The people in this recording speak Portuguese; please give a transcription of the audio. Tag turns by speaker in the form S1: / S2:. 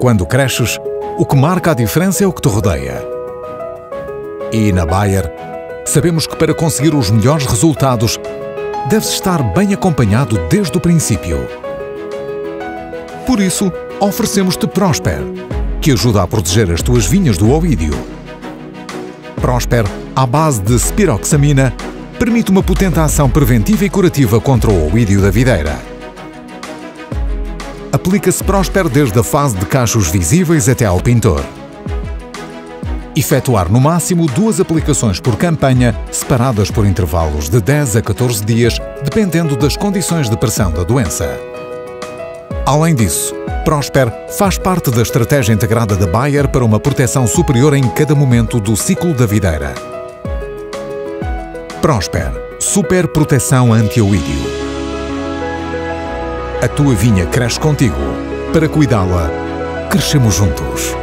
S1: Quando cresces, o que marca a diferença é o que te rodeia. E na Bayer, sabemos que para conseguir os melhores resultados, deves estar bem acompanhado desde o princípio. Por isso, oferecemos-te Prosper, que ajuda a proteger as tuas vinhas do oídio. Prosper, à base de spiroxamina, permite uma potente ação preventiva e curativa contra o oídio da videira. Aplica-se Prosper desde a fase de cachos visíveis até ao pintor. Efetuar no máximo 2 aplicações por campanha, separadas por intervalos de 10 a 14 dias, dependendo das condições de pressão da doença. Além disso, Prosper faz parte da estratégia integrada da Bayer para uma proteção superior em cada momento do ciclo da videira. Prosper, super proteção anti-oídio. A tua vinha cresce contigo. Para cuidá-la, crescemos juntos.